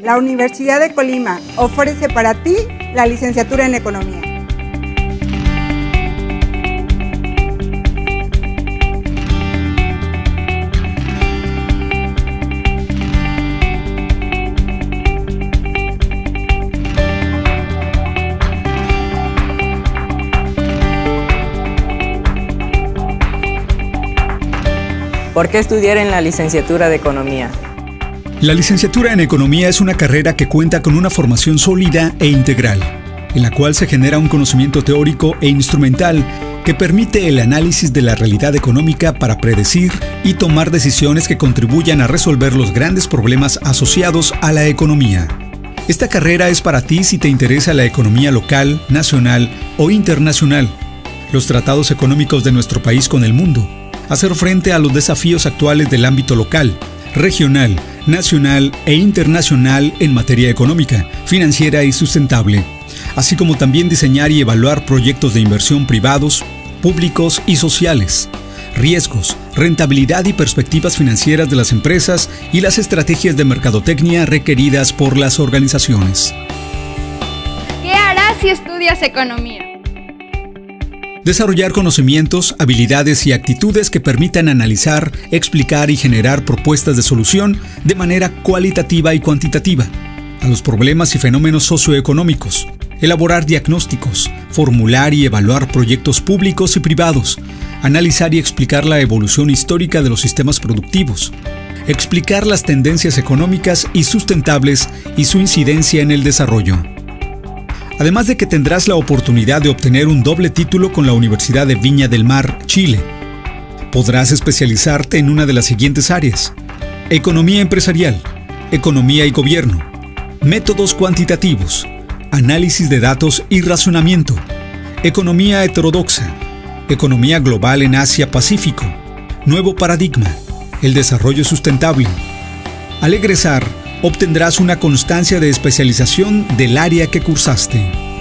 La Universidad de Colima ofrece para ti la licenciatura en Economía. ¿Por qué estudiar en la licenciatura de Economía? La licenciatura en Economía es una carrera que cuenta con una formación sólida e integral, en la cual se genera un conocimiento teórico e instrumental que permite el análisis de la realidad económica para predecir y tomar decisiones que contribuyan a resolver los grandes problemas asociados a la economía. Esta carrera es para ti si te interesa la economía local, nacional o internacional, los tratados económicos de nuestro país con el mundo, hacer frente a los desafíos actuales del ámbito local, regional, nacional e internacional en materia económica, financiera y sustentable, así como también diseñar y evaluar proyectos de inversión privados, públicos y sociales, riesgos, rentabilidad y perspectivas financieras de las empresas y las estrategias de mercadotecnia requeridas por las organizaciones. ¿Qué harás si estudias economía? Desarrollar conocimientos, habilidades y actitudes que permitan analizar, explicar y generar propuestas de solución de manera cualitativa y cuantitativa a los problemas y fenómenos socioeconómicos, elaborar diagnósticos, formular y evaluar proyectos públicos y privados, analizar y explicar la evolución histórica de los sistemas productivos, explicar las tendencias económicas y sustentables y su incidencia en el desarrollo. Además de que tendrás la oportunidad de obtener un doble título con la Universidad de Viña del Mar, Chile. Podrás especializarte en una de las siguientes áreas: economía empresarial, economía y gobierno, métodos cuantitativos, análisis de datos y razonamiento, economía heterodoxa, economía global en Asia-Pacífico, nuevo paradigma, el desarrollo sustentable. Al egresar, obtendrás una constancia de especialización del área que cursaste.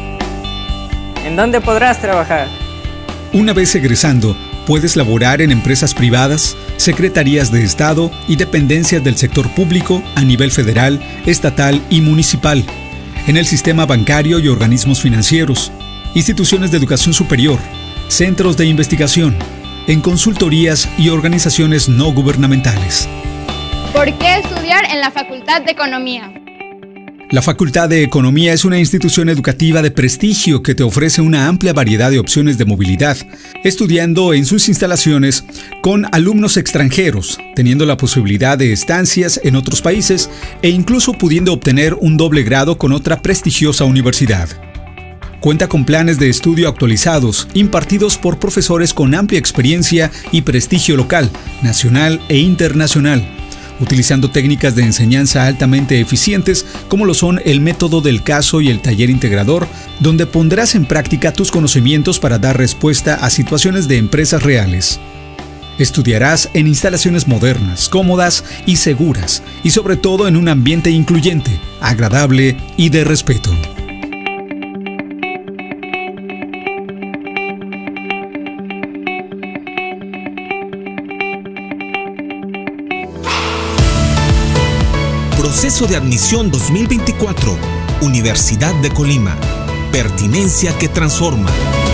¿En dónde podrás trabajar? Una vez egresando, puedes laborar en empresas privadas, secretarías de Estado y dependencias del sector público a nivel federal, estatal y municipal, en el sistema bancario y organismos financieros, instituciones de educación superior, centros de investigación, en consultorías y organizaciones no gubernamentales. ¿Por qué estudiar en la Facultad de Economía? La Facultad de Economía es una institución educativa de prestigio que te ofrece una amplia variedad de opciones de movilidad, estudiando en sus instalaciones con alumnos extranjeros, teniendo la posibilidad de estancias en otros países e incluso pudiendo obtener un doble grado con otra prestigiosa universidad. Cuenta con planes de estudio actualizados, impartidos por profesores con amplia experiencia y prestigio local, nacional e internacional, utilizando técnicas de enseñanza altamente eficientes como lo son el método del caso y el taller integrador, donde pondrás en práctica tus conocimientos para dar respuesta a situaciones de empresas reales. Estudiarás en instalaciones modernas, cómodas y seguras, y sobre todo en un ambiente incluyente, agradable y de respeto. Proceso de admisión 2024. Universidad de Colima. Pertinencia que transforma.